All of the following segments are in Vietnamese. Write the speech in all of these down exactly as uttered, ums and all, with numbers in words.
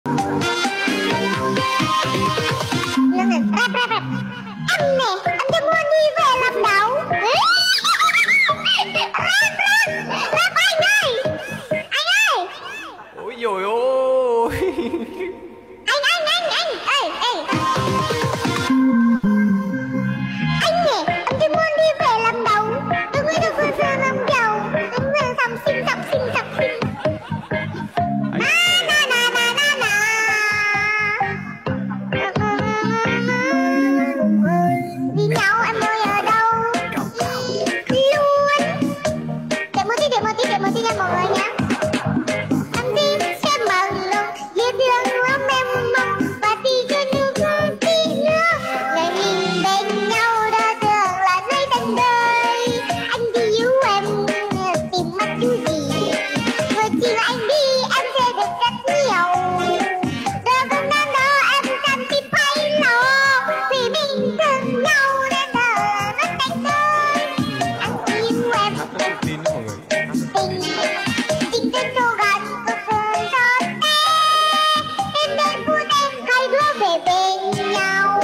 Lần này rap rap rap. Anh nè, anh cho mua đi về làm đậu. Rap rap, rap anh ơi. Anh ơi. Ôi dồi ôi. Anh anh anh anh, ê ê. Anh nè, anh cho mua đi về làm đậu. Đừng có được vừa vừa làm dầu. Đừng vừa sầm xinh sầm xinh sầm xinh. Vì nhau em ơi ở đâu luôn. Để một tí, để một tí, để một tí nha mọi người nhé. Em đi xem mừng luôn, dễ thương lắm em mong. Và đi cho nước hơn tí nữa. Ngày mình bên nhau đã tưởng là nơi tận đời. Anh đi yêu em tìm mắt chú gì. Vừa chiều anh đi em sẽ được rất nhiều. Giờ cũng đang đó em chẳng tìm phải lo. Vì mình thương nhau nên là rất cánh đời. Anh yêu em Tin mọi người. tình tình tên cô gái của phương cho tê. Em đến phút em hai đứa về bên nhau.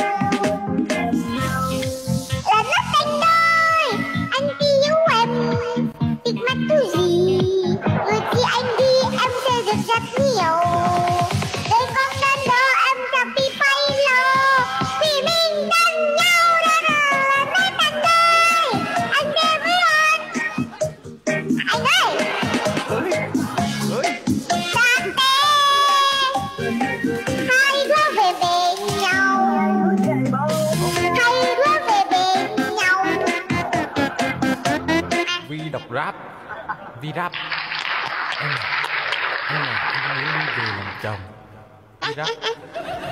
Là rất cánh đời. Anh yêu em tìm mắt thứ gì. Vừa khi anh đi em sẽ được rất nhiều. Đời con đến đó em chẳng bị phải lo. Vì mình thân nhau đã là nơi tận đời. Anh đến với anh. Anh ơi. Ơi. Ơi. Cha tê. Hai đứa về bên nhau. Hai đứa về bên nhau. Vi đọc rap. Vi rap. Em này, em này, em muốn đi về làm chồng. Vi rap.